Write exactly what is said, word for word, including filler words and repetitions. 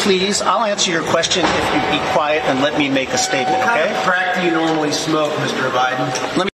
please, I'll answer your question if you be quiet and let me make a statement, What kind okay? of crack do you normally smoke, Mister Biden? Let me